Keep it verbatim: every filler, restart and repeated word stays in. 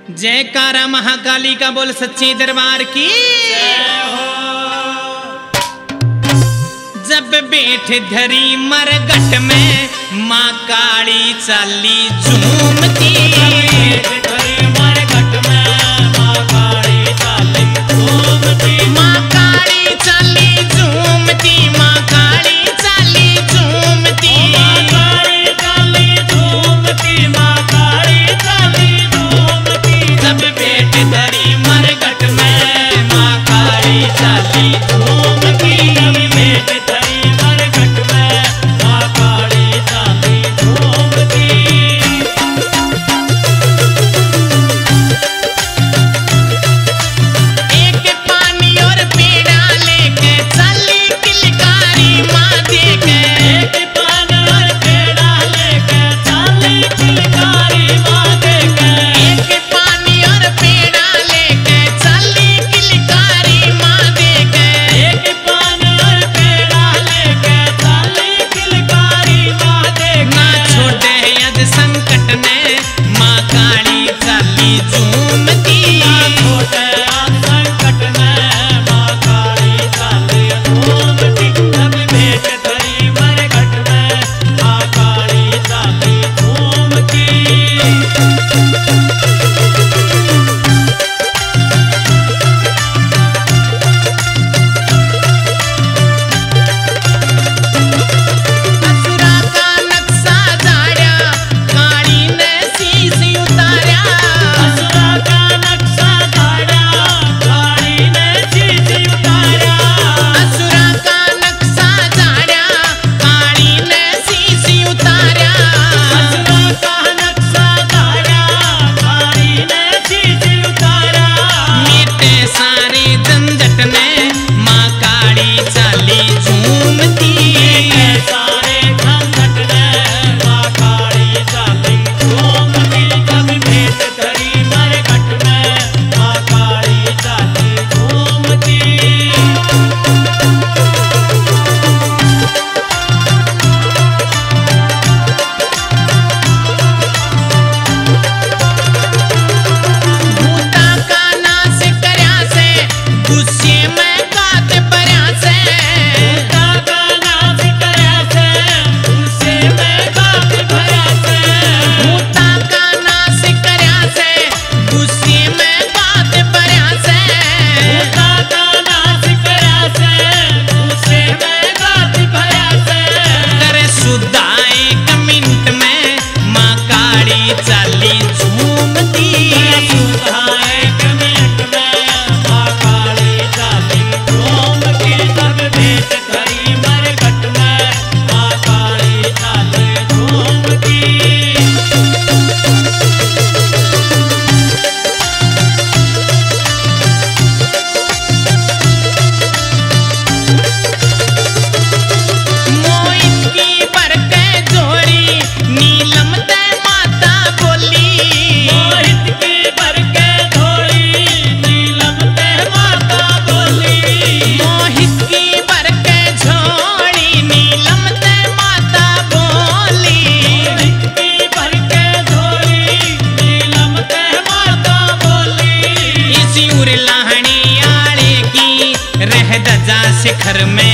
जयकारा महाकाली का बोल सच्चे दरबार की। जब बैठ धरी मरगट में माँ काली चाली झूमती, माँ काली चाली झूमती, माँ काली चाली झूमती, जब बैठ धरी मरगट में माँ काली चाली झूमती, बैठ धरी मरगट में माँ काली चाली झूमती। एक पानी और पेड़ा लेके चली किलकारी माँ देके, एक पानी और पेड़ा लेके चली किलकारी माँ देके, एक पानी और पेड़ा लेके चली किलकारी माँ देके, एक पानी और पेड़ा लेके चली किलकारी माँ देके। ना छोड़े यद संकट ने माँ काली चाली झूमती, ना छोड़े यद संकट ने माँ काली चाली झूमती, जब बैठ धरी मरगट में माँ काली चाली झूमती। असुरा का नक्शा झाड़ा काली ने शीश उतारा, असुरा का नक्शा झाड़ा काली ने शीश उतारा, असुरा का नक्शा झाड़ा काली ने शीश उतारा, असुरा का नक्शा झाड़ा काली ने शीश उतारा। मिटे सारे झंझट ने माँ काली चाली झूमती, सारे झंझट ने माँ काली चाली झूमती, जब बैठ धरी मरगट में माँ काली चाली झूमती। भूता का नाश करया से गुस्से में काट पर्या से, भूता का नाश करया से गुस्से में काट भया से, भूता का नाश करया से गुस्से में काट पर्या से, भूता का नाश करया से गुस्से में काट भया से। करे सुधा एक मिनट में माँ काली चाली झूमती, सुधा एक मिनट में माँ काली चाली झूमती, जब बैठ धरी मरगट में माँ काली चाली झूमती। मोहित की बरके जोड़ी नीलम ते माता बोली, मोहित की बरके जोड़ी नीलम ते माता बोली, मोहित की बरके जोड़ी नीलम ते माता बोली, मोहित की बरके जोड़ी नीलम ते माता बोली। इसी उर लाहणी आले की रह दजा शिखर में